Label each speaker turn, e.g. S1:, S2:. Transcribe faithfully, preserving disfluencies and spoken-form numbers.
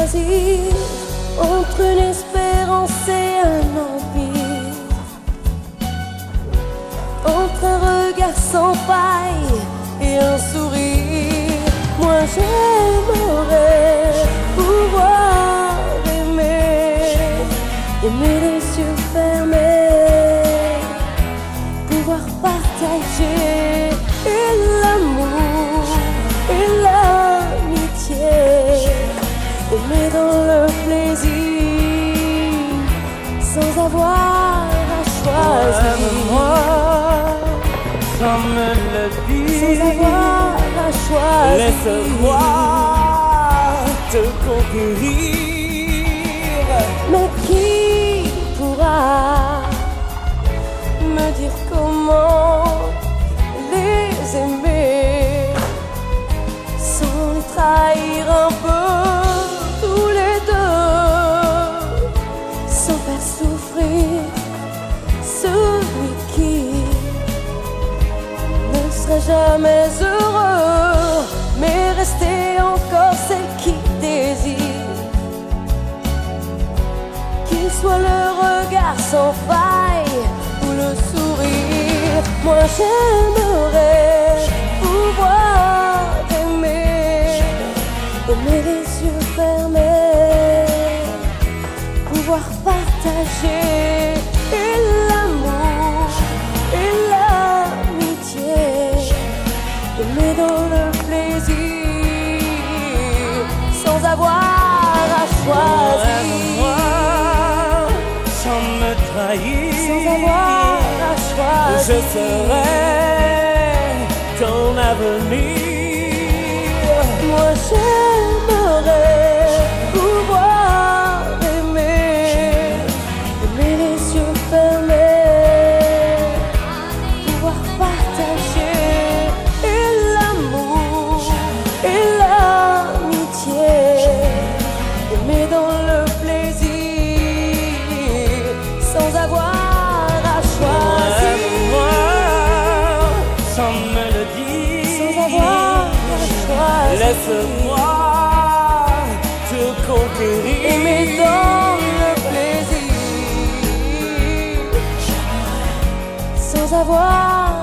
S1: choisir entre une espérance et un empire, entre un regard sans faille et un sourire. Moi j'aimerais pouvoir aimer, aimer les yeux fermés, pouvoir partager l'amour et l'amitié, aimer dans le plaisir sans avoir à choisir.
S2: Moi, comme le dit,
S1: sans avoir à choisir.
S2: Laisse-moi te conquérir.
S1: Mais qui pourra me dire comment les aimer sans les trahir un peu tous les deux, sans faire souffrir celui qui ne serait jamais heureux, mais rester encore celle qui désire, qu'il soit le regard sans faille ou le sourire. Moi j'aimerais pouvoir aimer, aimer les yeux fermés, pouvoir partager l'amour et l'amitié, aimer dans le plaisir sans avoir à choisir.
S2: Moi, sans me trahir,
S1: sans avoir à choisir.
S2: je serai ton avenir.
S1: Moi j'aimerais pouvoir aimer, aimer les yeux fermés, pouvoir partager l'amour et l'amitié, aimer dans le plaisir sans avoir à choisir.
S2: Moi, sans me le dire,
S1: sans avoir à choisir.
S2: laisse-moi te conquérir.
S1: Aimer dans le plaisir sans avoir